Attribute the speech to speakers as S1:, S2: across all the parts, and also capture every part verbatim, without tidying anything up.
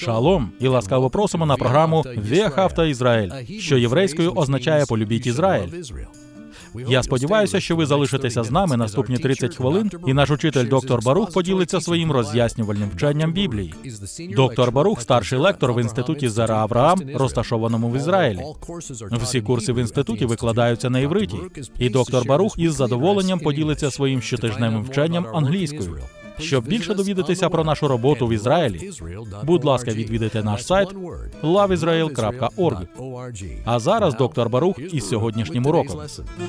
S1: Шалом! І ласкаво просимо на програму «Вех Авто Ізраїль», що єврейською означає «Полюбіть Ізраїль». Я сподіваюся, що ви залишитеся з нами наступні тридцять хвилин, і наш учитель доктор Барух поділиться своїм роз'яснювальним вченням Біблії. Доктор Барух – старший лектор в інституті Зера Авраам, розташованому в Ізраїлі. Всі курси в інституті викладаються на івриті, і доктор Барух із задоволенням поділиться своїм щотижневим вченням англійською. Щоб більше довідатися про нашу роботу в Ізраїлі, будь ласка, відвідайте наш сайт лав ізраїл крапка орг. А зараз доктор Барух із сьогоднішнім уроком.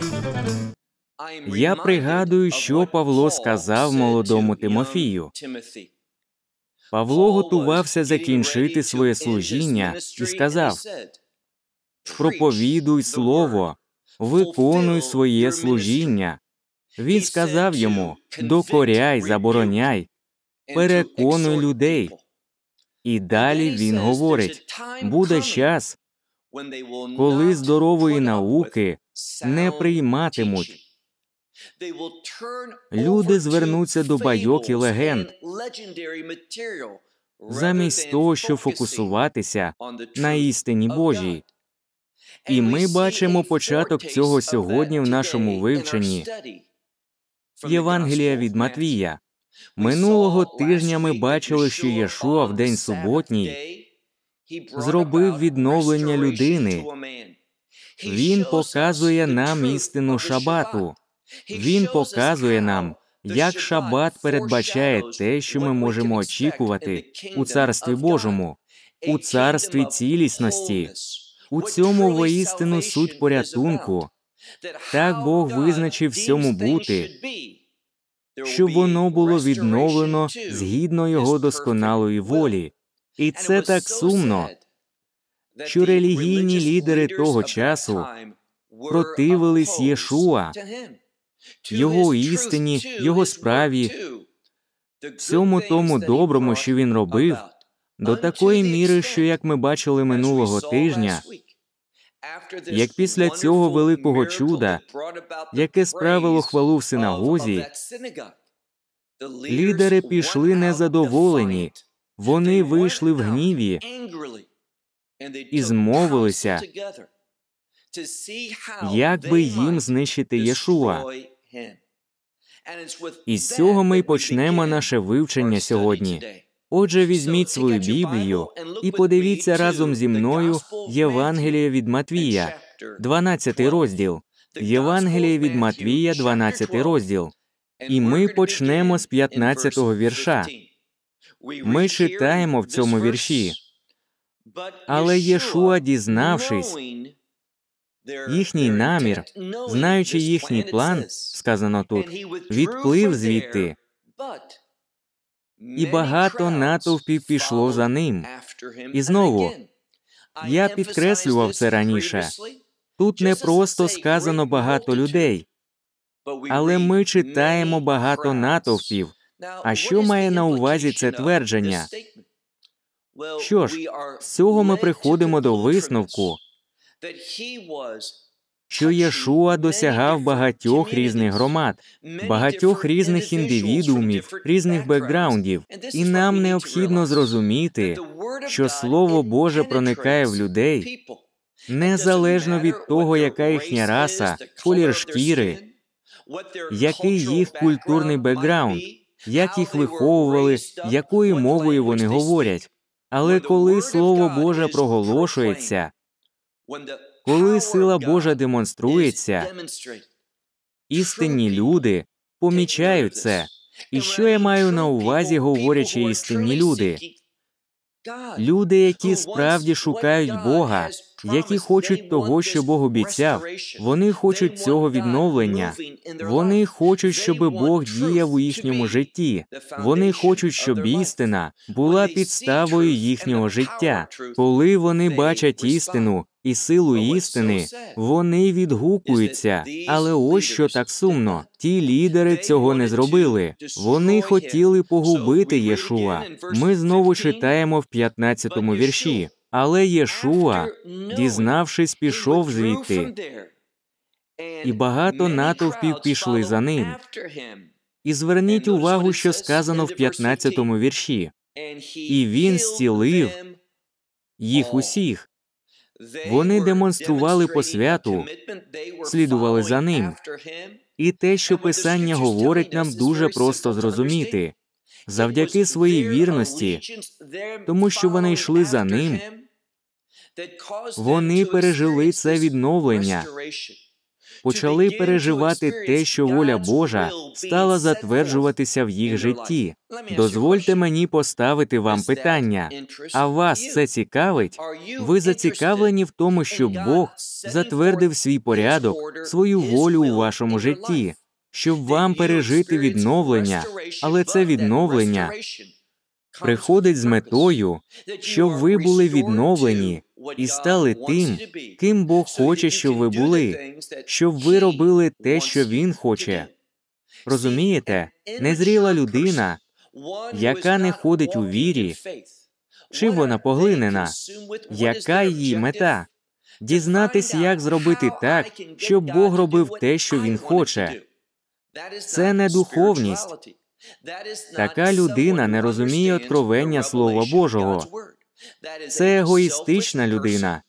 S2: Я пригадую, що Павло сказав молодому Тимофію. Павло готувався закінчити своє служіння і сказав: «Проповідуй слово, виконуй своє служіння». Він сказав йому: «Докоряй, забороняй, переконуй людей». І далі він говорить: «Буде час, коли здорової науки не прийматимуть. Люди звернуться до байок і легенд, замість того, щоб фокусуватися на істині Божій». І ми бачимо початок цього сьогодні в нашому вивченні Євангелія від Матвія. Минулого тижня ми бачили, що Єшуа в день суботній зробив відновлення людини. Він показує нам істину шабату. Він показує нам, як шабат передбачає те, що ми можемо очікувати у Царстві Божому, у Царстві цілісності. У цьому воістину суть порятунку. Так Бог визначив всьому бути, щоб воно було відновлено згідно Його досконалої волі. І це так сумно, що релігійні лідери того часу противились Єшуа, Його істині, Його справі, всьому тому доброму, що Він робив, до такої міри, що, як ми бачили минулого тижня, як після цього великого чуда, яке справило хвалу в синагозі, лідери пішли незадоволені, вони вийшли в гніві і змовилися, як би їм знищити Єшуа. І з цього ми й почнемо наше вивчення сьогодні. Отже, візьміть свою Біблію і подивіться разом зі мною Євангеліє від Матвія, дванадцятий розділ. Євангеліє від Матвія, дванадцятий розділ. І ми почнемо з п'ятнадцятого вірша. Ми читаємо в цьому вірші: «Але Єшуа, дізнавшись їхній намір, знаючи їхній план, сказано тут, відплив звідти, і багато натовпів пішло за ним». І знову, я підкреслював це раніше, тут не просто сказано багато людей, але ми читаємо багато натовпів. А що має на увазі це твердження? Що ж, з цього ми приходимо до висновку, що Єшуа досягав багатьох різних громад, багатьох різних індивідуумів, різних бекграундів. І нам необхідно зрозуміти, що Слово Боже проникає в людей незалежно від того, яка їхня раса, колір шкіри, який їх культурний бекграунд, як їх виховували, якою мовою вони говорять. Але коли Слово Боже проголошується, коли сила Божа демонструється, істинні люди помічають це. І що я маю на увазі, говорячи істинні люди? Люди, які справді шукають Бога, які хочуть того, що Бог обіцяв. Вони хочуть цього відновлення. Вони хочуть, щоб Бог діяв у їхньому житті. Вони хочуть, щоб істина була підставою їхнього життя. Коли вони бачать істину і силу істини, вони відгукуються. Але ось що так сумно. Ті лідери цього не зробили. Вони хотіли погубити Єшуа. Ми знову читаємо в п'ятнадцятому вірші. «Але Єшуа, дізнавшись, пішов звідти, і багато натовпів пішли за ним». І зверніть увагу, що сказано в п'ятнадцятому вірші. «І він зцілив їх усіх. Вони демонстрували посвяту, слідували за ним. І те, що Писання говорить, нам дуже просто зрозуміти. Завдяки своїй вірності, тому що вони йшли за ним, вони пережили це відновлення, почали переживати те, що воля Божа стала затверджуватися в їх житті. Дозвольте мені поставити вам питання. А вас це цікавить? Ви зацікавлені в тому, щоб Бог затвердив свій порядок, свою волю у вашому житті, щоб вам пережити відновлення, але це відновлення приходить з метою, щоб ви були відновлені і стали тим, ким Бог хоче, щоб ви були, щоб ви робили те, що Він хоче. Розумієте? Незріла людина, яка не ходить у вірі, чи вона поглинена? Яка її мета? Дізнатись, як зробити так, щоб Бог робив те, що Він хоче. Це не духовність. Така людина не розуміє откровення Слова Божого. Це егоїстична людина,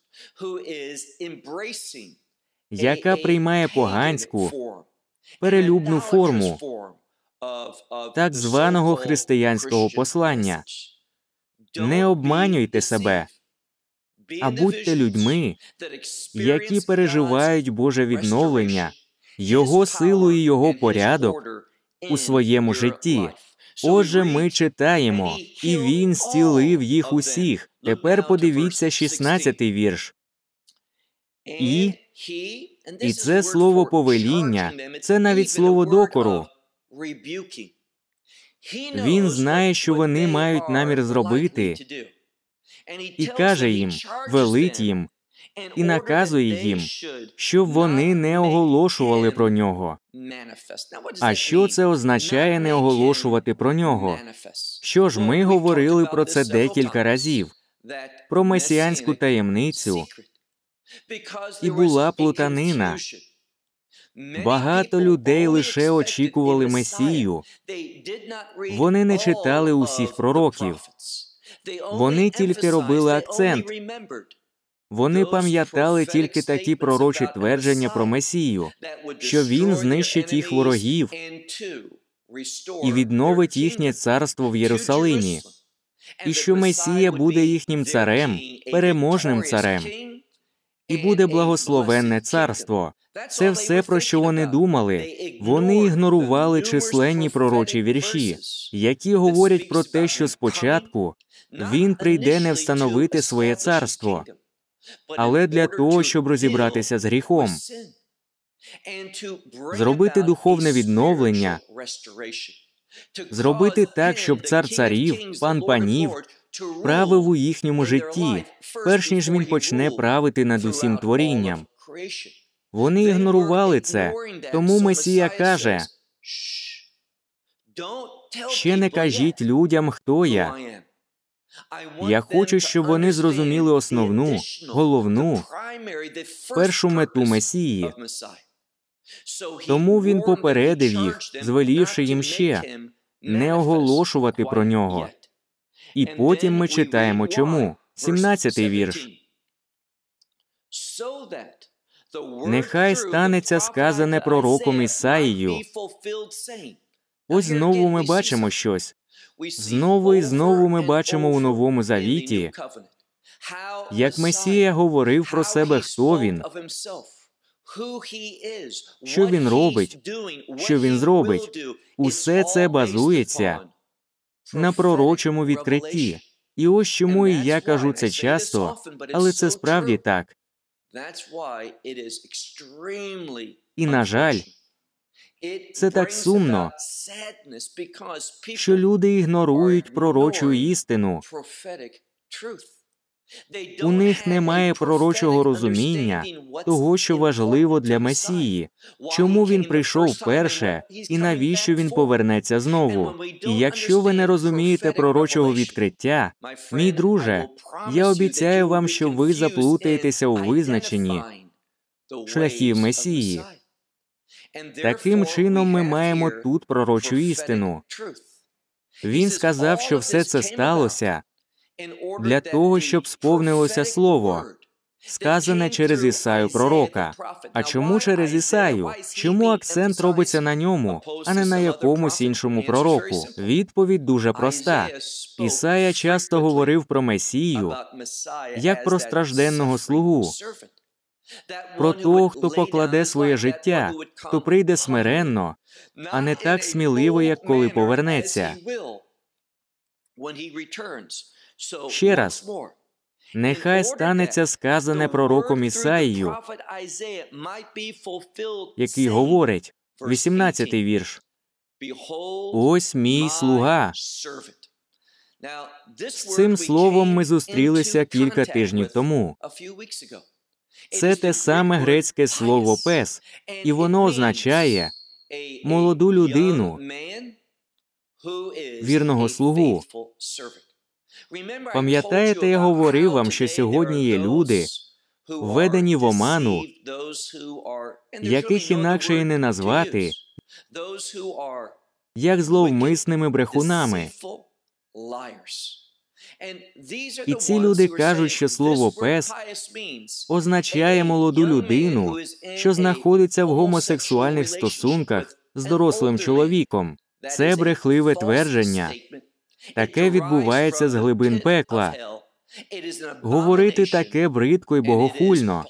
S2: яка приймає поганську, перелюбну форму так званого християнського послання. Не обманюйте себе, а будьте людьми, які переживають Боже відновлення, Його силу і Його порядок у своєму житті. Отже, ми читаємо, і Він зцілив їх усіх. Тепер подивіться шістнадцятий вірш. І, і це слово повеління, це навіть слово докору. Він знає, що вони мають намір зробити, і каже їм, велить їм, і наказує їм, щоб вони не оголошували про нього. А що це означає не оголошувати про нього? Що ж, ми говорили про це декілька разів, про месіанську таємницю, і була плутанина. Багато людей лише очікували Месію. Вони не читали усіх пророків. Вони тільки робили акцент. Вони пам'ятали тільки такі пророчі твердження про Месію, що Він знищить їх ворогів і відновить їхнє царство в Єрусалимі, і що Месія буде їхнім царем, переможним царем, і буде благословенне царство. Це все, про що вони думали. Вони ігнорували численні пророчі вірші, які говорять про те, що спочатку Він прийде не встановити своє царство, але для того, щоб розібратися з гріхом, зробити духовне відновлення, зробити так, щоб цар царів, пан панів, правив у їхньому житті, перш ніж він почне правити над усім творінням. Вони ігнорували це, тому Месія каже, «Ще не кажіть людям, хто я. Я хочу, щоб вони зрозуміли основну, головну, першу мету Месії». Тому він попередив їх, звелівши їм ще не оголошувати про нього. І потім ми читаємо чому. сімнадцятий вірш. «Нехай станеться сказане пророком Ісаїю». Ось знову ми бачимо щось. Знову і знову ми бачимо у Новому Завіті, як Месія говорив про себе, хто Він, що Він робить, що Він зробить. Усе це базується на пророчому відкритті. І ось чому і я кажу це часто, але це справді так. І, на жаль, це так сумно, що люди ігнорують пророчу істину. У них немає пророчого розуміння того, що важливо для Месії, чому він прийшов перше і навіщо він повернеться знову. І якщо ви не розумієте пророчого відкриття, мій друже, я обіцяю вам, що ви заплутаєтеся у визначенні шляхів Месії. Таким чином ми маємо тут пророчу істину. Він сказав, що все це сталося, для того, щоб сповнилося Слово, сказане через Ісаю пророка. А чому через Ісаю? Чому акцент робиться на ньому, а не на якомусь іншому пророку? Відповідь дуже проста. Ісая часто говорив про Месію як про стражденного слугу, про того, хто покладе своє життя, хто прийде смиренно, а не так сміливо, як коли повернеться. Ще раз, нехай станеться сказане пророком Ісаїю, який говорить, вісімнадцятий вірш, «Ось мій слуга». З цим словом ми зустрілися кілька тижнів тому. Це те саме грецьке слово «пес», і воно означає молоду людину, вірного слугу. Пам'ятаєте, я говорив вам, що сьогодні є люди, введені в оману, яких інакше і не назвати, як зловмисними брехунами. І ці люди кажуть, що слово «пес» означає молоду людину, що знаходиться в гомосексуальних стосунках з дорослим чоловіком. Це брехливе твердження. Таке відбувається з глибин пекла. Говорити таке бридко й богохульно.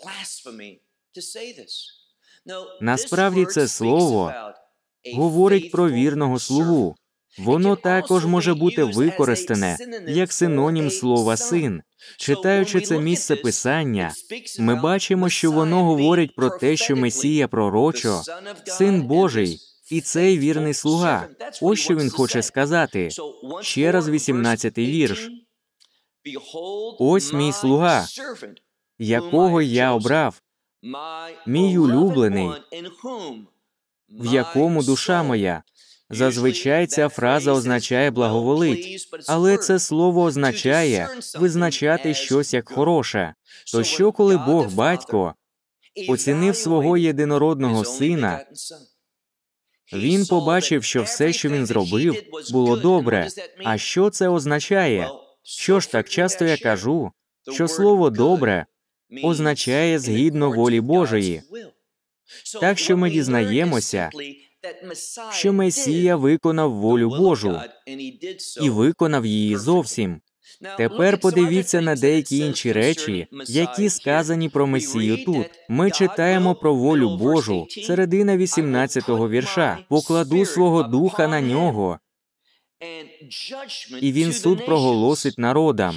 S2: Насправді це слово говорить про вірного слугу. Воно також може бути використане як синонім слова «син». Читаючи це місце Писання, ми бачимо, що воно говорить про те, що Месія пророчо, Син Божий, і цей вірний слуга. Ось що він хоче сказати. Ще раз вісімнадцятий вірш. «Ось мій слуга, якого я обрав, мій улюблений, в якому душа моя». Зазвичай ця фраза означає «благоволить», але це слово означає визначати щось як хороше. То що, коли Бог Батько оцінив свого єдинородного Сина, Він побачив, що все, що Він зробив, було добре. А що це означає? Що ж, так часто я кажу, що слово «добре» означає «згідно волі Божої». Так що ми дізнаємося, що Месія виконав волю Божу, і виконав її зовсім. Тепер подивіться на деякі інші речі, які сказані про Месію тут. Ми читаємо про волю Божу, середина вісімнадцятого вірша. «Покладу свого духа на нього, і він суд проголосить народам».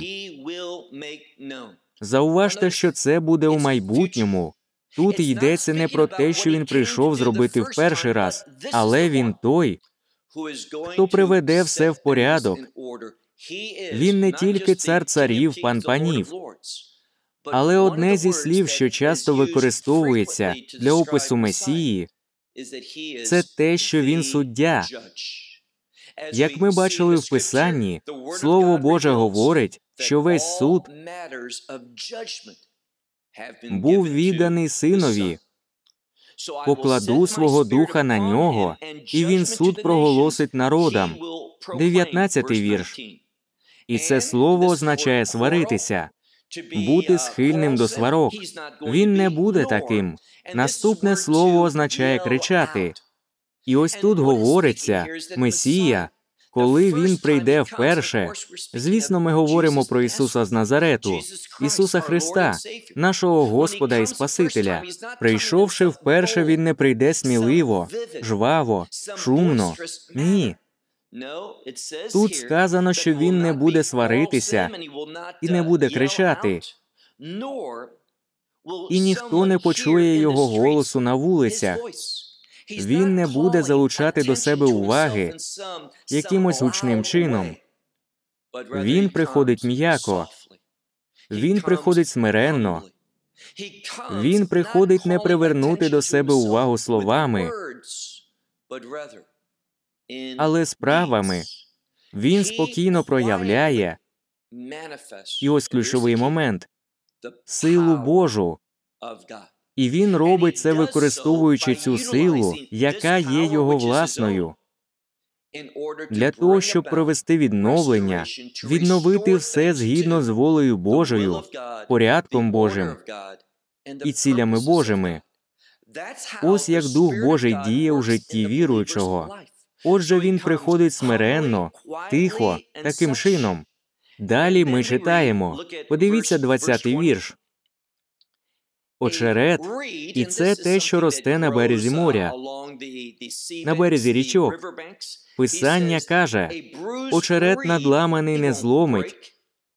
S2: Зауважте, що це буде у майбутньому. Тут йдеться не про те, що він прийшов зробити в перший раз, але він той, хто приведе все в порядок. Він не тільки цар царів, пан панів. Але одне зі слів, що часто використовується для опису Месії, це те, що він суддя. Як ми бачили в Писанні, Слово Боже говорить, що весь суд був відданий Синові. «Покладу свого духа на нього, і він суд проголосить народам». дев'ятнадцятий вірш. І це слово означає сваритися, бути схильним до сварок. Він не буде таким. Наступне слово означає кричати. І ось тут говориться, Месія, коли Він прийде вперше, звісно, ми говоримо про Ісуса з Назарету, Ісуса Христа, нашого Господа і Спасителя. Прийшовши вперше, Він не прийде сміливо, жваво, шумно. Ні. Тут сказано, що Він не буде сваритися і не буде кричати, і ніхто не почує Його голосу на вулицях. Він не буде залучати до себе уваги якимось гучним чином. Він приходить м'яко. Він приходить смиренно. Він приходить не привернути до себе увагу словами, але справами. Він спокійно проявляє, і ось ключовий момент, силу Божу. І він робить це, використовуючи цю силу, яка є його власною. для того, щоб провести відновлення, відновити все згідно з волею Божою, порядком Божим і цілями Божими. Ось як Дух Божий діє у житті віруючого. Отже, він приходить смиренно, тихо, таким чином. Далі ми читаємо. Подивіться двадцятий вірш. Очерет – і це те, що росте на березі моря, на березі річок. Писання каже, очерет надламаний не зломить,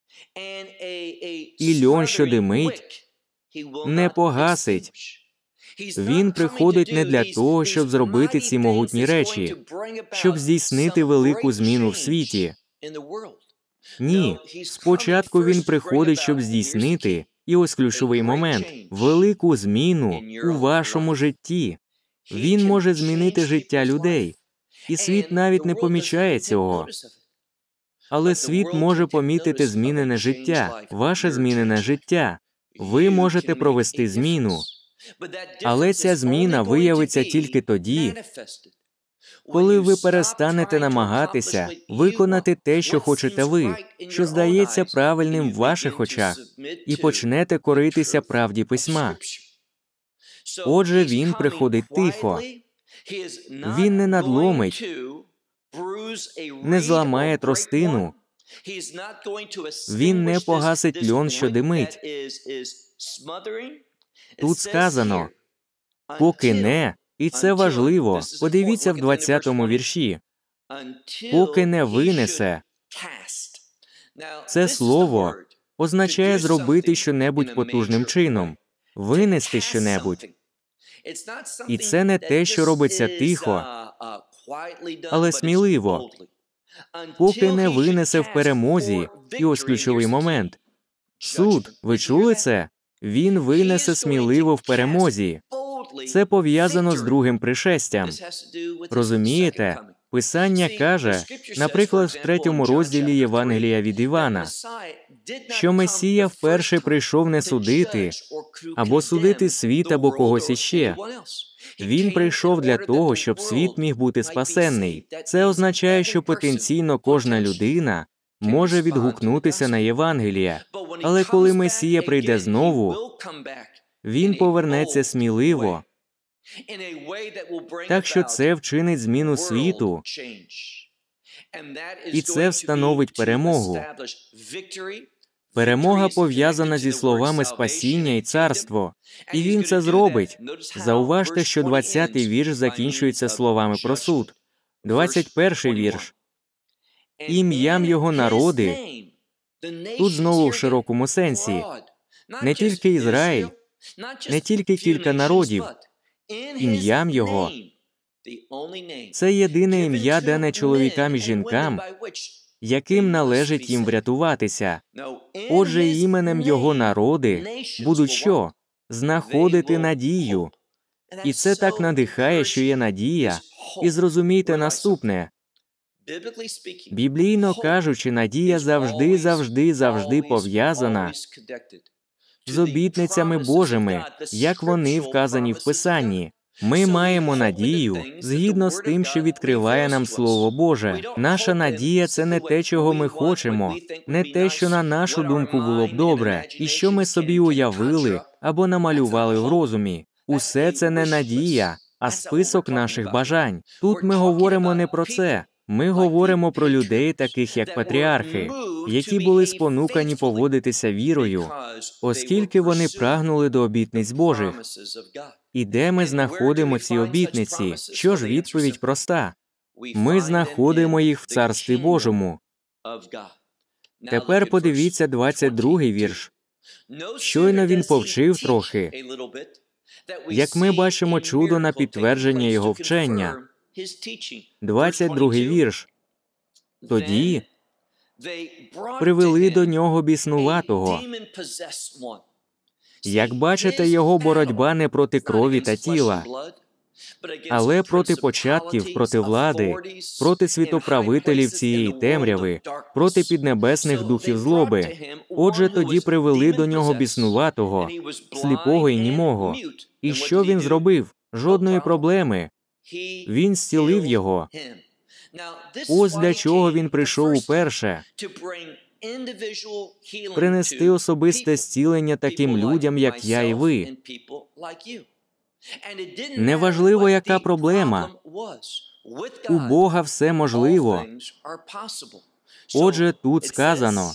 S2: і льон, що димить, не погасить. Він приходить не для того, щоб зробити ці могутні речі, щоб здійснити велику зміну в світі. Ні, спочатку він приходить, щоб здійснити, і ось ключовий момент, велику зміну у вашому житті. Він може змінити життя людей, і світ навіть не помічає цього. Але світ може помітити змінене життя, ваше змінене життя. Ви можете провести зміну. Але ця зміна виявиться тільки тоді, коли ви перестанете намагатися виконати те, що хочете ви, що здається правильним в ваших очах, і почнете коритися правді Письма. Отже, він приходить тихо. Він не надломить, не зламає тростину. Він не погасить льон, що димить. Тут сказано, поки не, і це важливо, подивіться в двадцятому вірші, поки не винесе. Це слово означає зробити щонебудь потужним чином, винести щонебудь. І це не те, що робиться тихо, але сміливо. Поки не винесе в перемозі, і ось ключовий момент. Суд, ви чули це? Він винесе сміливо в перемозі. Це пов'язано з другим пришестям. Розумієте? Писання каже, наприклад, в третьому розділі Євангелія від Івана, що Месія вперше прийшов не судити, або судити світ, або когось іще. Він прийшов для того, щоб світ міг бути спасенний. Це означає, що потенційно кожна людина може відгукнутися на Євангелія. Але коли Месія прийде знову, він повернеться сміливо. Так що це вчинить зміну світу, і це встановить перемогу. Перемога пов'язана зі словами спасіння і царство. І він це зробить. Зауважте, що двадцятий вірш закінчується словами про суд. двадцять перший вірш. Ім'ям його народи. Тут знову в широкому сенсі. Не тільки Ізраїль, не тільки кілька народів. Ім'ям його. Це єдине ім'я, дане чоловікам і жінкам, яким належить їм врятуватися. Отже, іменем його народи будуть що? Знаходити надію. І це так надихає, що є надія. І зрозумійте наступне. Біблійно кажучи, надія завжди, завжди, завжди пов'язана з обітницями Божими, як вони вказані в Писанні. Ми маємо надію, згідно з тим, що відкриває нам Слово Боже. Наша надія – це не те, чого ми хочемо, не те, що на нашу думку було б добре, і що ми собі уявили або намалювали в розумі. Усе це не надія, а список наших бажань. Тут ми говоримо не про це. Ми говоримо про людей, таких як патріархи, які були спонукані поводитися вірою, оскільки вони прагнули до обітниць Божих. І де ми знаходимо ці обітниці? Що ж, відповідь проста. Ми знаходимо їх в Царстві Божому. Тепер подивіться двадцять другий вірш. Щойно він повчив трохи, як ми бачимо чудо на підтвердження його вчення. двадцять другий вірш. Тоді привели до нього біснуватого. Як бачите, його боротьба не проти крові та тіла, але проти початків, проти влади, проти світоправителів цієї темряви, проти піднебесних духів злоби. Отже, тоді привели до нього біснуватого, сліпого і німого. І що він зробив? Жодної проблеми. Він зцілив його. Ось для чого він прийшов уперше – принести особисте зцілення таким людям, як я і ви. Неважливо, яка проблема. У Бога все можливо. Отже, тут сказано,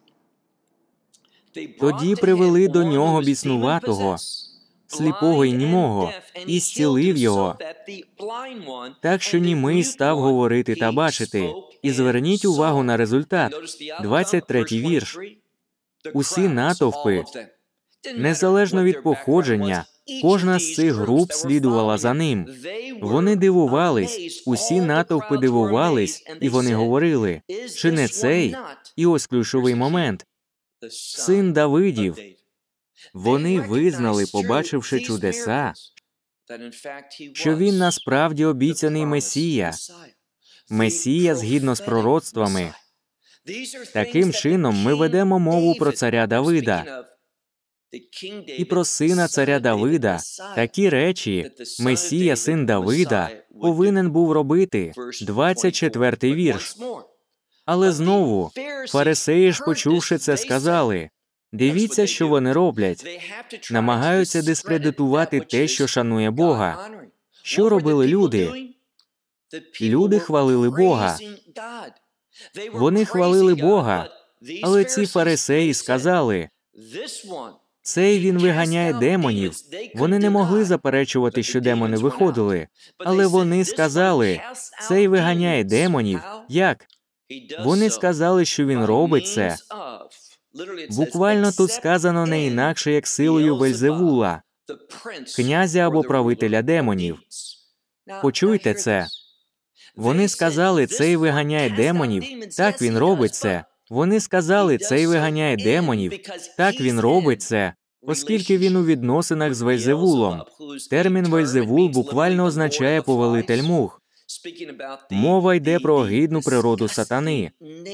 S2: тоді привели до нього біснуватого, сліпого й німого, і зцілив його, так що німий став говорити та бачити. І зверніть увагу на результат. двадцять третій вірш. Усі натовпи, незалежно від походження, кожна з цих груп слідувала за ним. Вони дивувались, усі натовпи дивувались, і вони говорили, чи не цей? І ось ключовий момент. Син Давидів. Вони визнали, побачивши чудеса, що він насправді обіцяний Месія. Месія згідно з пророцтвами. Таким чином ми ведемо мову про царя Давида і про сина царя Давида. Такі речі Месія, син Давида, повинен був робити. двадцять четвертий вірш. Але знову, фарисеї ж, почувши це, сказали, дивіться, що вони роблять. Намагаються дискредитувати те, що шанує Бога. Що робили люди? Люди хвалили Бога. Вони хвалили Бога, але ці фарисеї сказали, цей він виганяє демонів. Вони не могли заперечувати, що демони виходили, але вони сказали, цей виганяє демонів. Як? Вони сказали, що він робить це. Буквально тут сказано не інакше, як силою Вельзевула, князя або правителя демонів. Почуйте це. Вони сказали, цей виганяє демонів. Так він робить це. Вони сказали, цей виганяє демонів. Так він робить це, оскільки він у відносинах з Вельзевулом. Термін Вельзевул буквально означає повелитель мух. Мова йде про огидну природу сатани.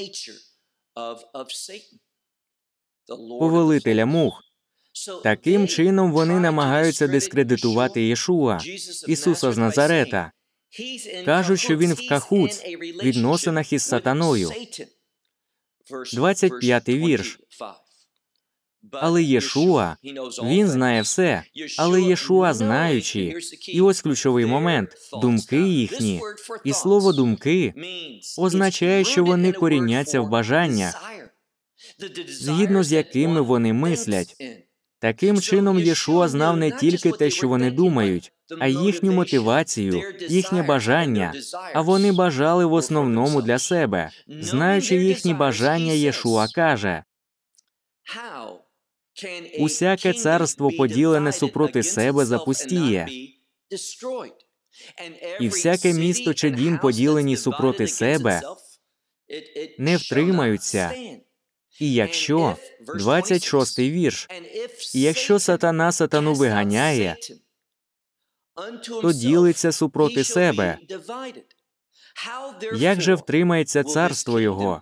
S2: Повелителя мух. Таким чином вони намагаються дискредитувати Єшуа, Ісуса з Назарета. Кажуть, що він в кахуц, відносинах із сатаною. двадцять п'ятий вірш. Але Єшуа, він знає все, але Єшуа знаючи. І ось ключовий момент – думки їхні. І слово «думки» означає, що вони коріняться в бажаннях, згідно з якими вони мислять. Таким чином, Єшуа знав не тільки те, що вони думають, а їхню мотивацію, їхнє бажання, а вони бажали в основному для себе. Знаючи їхні бажання, Єшуа каже, «Усяке царство, поділене супроти себе, запустіє, і всяке місто чи дім, поділені супроти себе, не втримаються. І якщо, двадцять шостий вірш, і якщо сатана сатану виганяє, то ділиться супроти себе. Як же втримається царство його?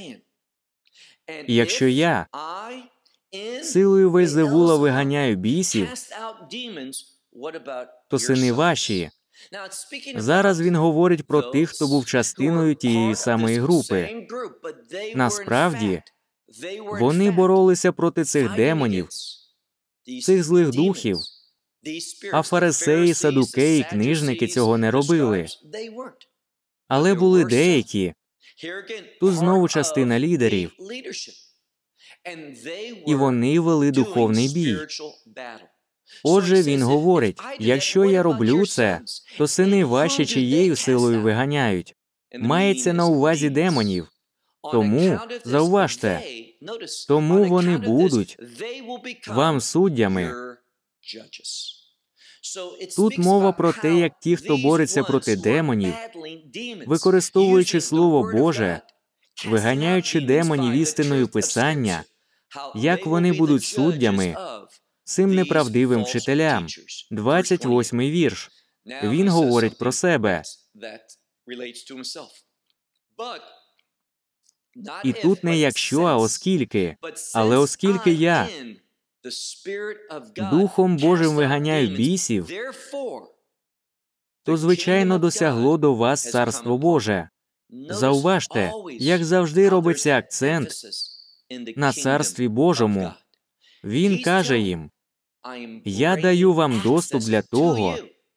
S2: І якщо я силою Вельзевула виганяю бісів, то сини ваші». Зараз він говорить про тих, хто був частиною тієї самої групи. Насправді, вони боролися проти цих демонів, цих злих духів, а фарисеї, садукеї, книжники цього не робили. Але були деякі, тут знову частина лідерів, і вони вели духовний бій. Отже, він говорить, якщо я роблю це, то сини ваші чиєю силою виганяють. Мається на увазі демонів. Тому, зауважте, тому вони будуть вам суддями. Тут мова про те, як ті, хто бореться проти демонів, використовуючи Слово Боже, виганяючи демонів істиною Писання, як вони будуть суддями цим неправдивим вчителям. двадцять восьмий вірш. Він говорить про себе. І тут не якщо, а оскільки. Але оскільки я Духом Божим виганяю бісів, то, звичайно, досягло до вас Царство Боже. Зауважте, як завжди робиться акцент на Царстві Божому. Він каже їм: «Я даю вам доступ для того,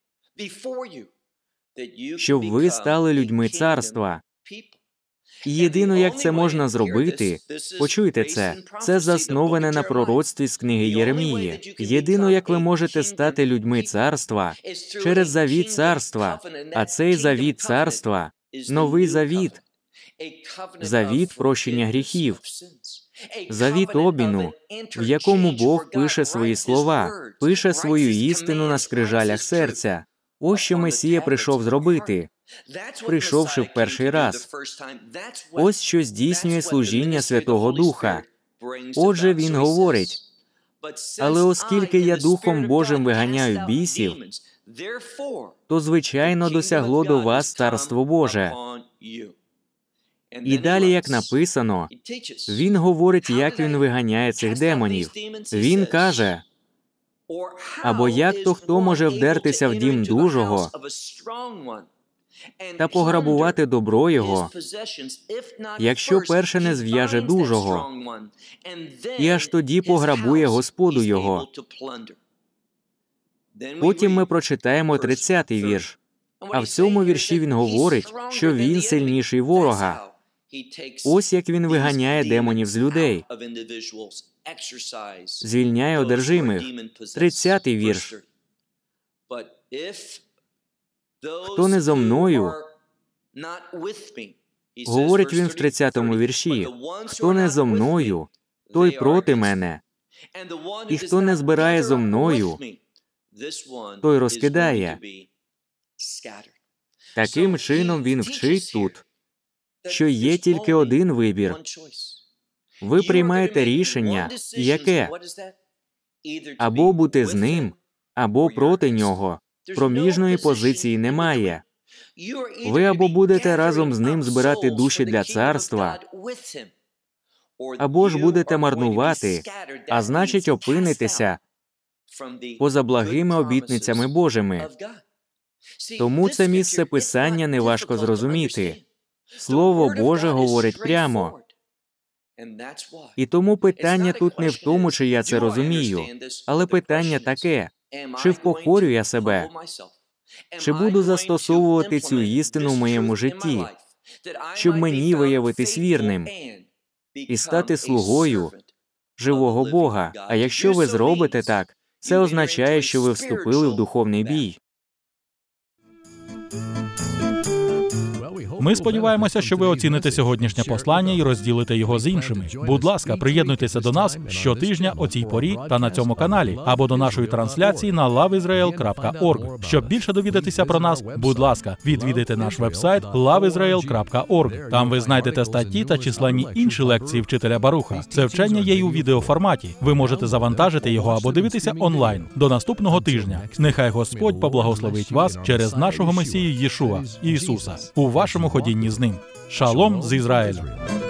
S2: щоб ви стали людьми царства». І єдино, як це можна зробити, почуйте це, це засноване на пророцтві з книги Єремії. Єдино, як ви можете стати людьми царства, через завіт царства, а цей завіт царства – новий завіт, завіт прощення гріхів, завіт обміну, в якому Бог пише свої слова, пише свою істину на скрижалях серця. Ось що Месія прийшов зробити, прийшовши в перший раз. Ось що здійснює служіння Святого Духа. Отже, Він говорить: «Але оскільки я Духом Божим виганяю бісів, то, звичайно, досягло до вас Царство Боже». І далі, як написано, Він говорить, як Він виганяє цих демонів. Він каже: «Або як то хто може вдертися в дім дужого та пограбувати добро його, якщо перше не зв'яже дужого, і аж тоді пограбує господу його». Потім ми прочитаємо тридцятий вірш. А в цьому вірші він говорить, що він сильніший ворога. Ось як він виганяє демонів з людей, звільняє одержимих. тридцятий вірш. «Хто не зо мною», говорить він в тридцятому вірші, «хто не зо мною, той проти мене, і хто не збирає зо мною, той розкидає». Таким чином він вчить тут, що є тільки один вибір. Ви приймаєте рішення, яке? Або бути з ним, або проти нього. Проміжної позиції немає. Ви або будете разом з ним збирати душі для царства, або ж будете марнувати, а значить опинитеся поза благими обітницями Божими. Тому це місце Писання неважко зрозуміти. Слово Боже говорить прямо. І тому питання тут не в тому, чи я це розумію, але питання таке: чи впокорю я себе? Чи буду застосовувати цю істину в моєму житті, щоб мені виявитись вірним і стати слугою живого Бога? А якщо ви зробите так, це означає, що ви вступили в духовний бій.
S1: Ми сподіваємося, що ви оціните сьогоднішнє послання і розділите його з іншими. Будь ласка, приєднуйтеся до нас щотижня о цій порі та на цьому каналі, або до нашої трансляції на лав ізраїл крапка орг. Щоб більше довідатися про нас, будь ласка, відвідайте наш вебсайт лав ізраїл крапка орг. Там ви знайдете статті та численні інші лекції вчителя Баруха. Це вчення є й у відеоформаті. Ви можете завантажити його або дивитися онлайн. До наступного тижня. Нехай Господь поблагословить вас через нашого Месію Єшуа, Ісуса, у вашому ходінні з ним. Шалом з Ізраїлем!